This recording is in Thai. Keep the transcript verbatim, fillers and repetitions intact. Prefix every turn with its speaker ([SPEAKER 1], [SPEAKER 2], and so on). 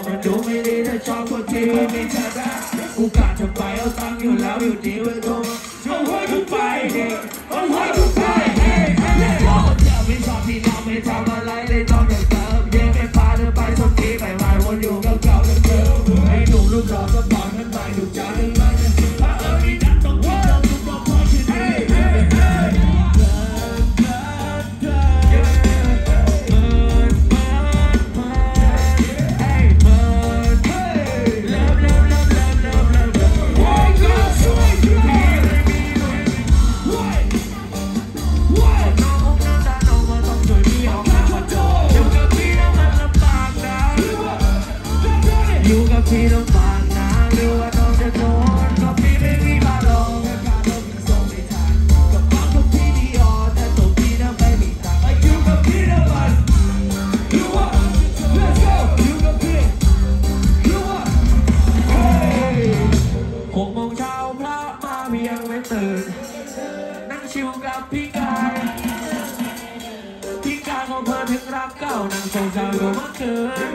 [SPEAKER 1] มันดูไม่ดีถ้าชอบคนที่ไม่มีเธอได้กูกะจะไปเอาตังค์อยู่แล้วอยู่ดีมันโดนเอาหัวกูไปดิเอาหัวกูไปเฮ้ยเฮ้ยโอ้เธอไม่ชอบที่น้องไม่ทำอะไรเลยต้องเดินเติมเยังไม่พาเธอไปสักทีไปมาวนอยู่กับเก่าเดิมๆให้หนุ่มลูกน้องก็บอกฉันไปถูกใจหรือไม่ถ้าเออนี่นัดต้องคิดต้องรู้ว่าพอฉันเฮ้ยเฮ้ยเฮ้ยพี่ต้องฟังนะหรือว่าน้องจะโดนก็พี่ไม่มีพาลงแค่พาลงยังส่งไม่ทันกับฟังทุกพี่ดีอ่อนแต่ตัวพี่น่ะไม่มีตังค์อยู่กับพี่นะมันรู้ว่า let's go อยู่กับพี่รู้ว่า hey หกโมงเช้าพระมาพี่ยังไม่ตื่นนั่งชิวกับพี่กายพี่กายของเธอถึงรักเก่านั่งสงสารกับเมื่อคืน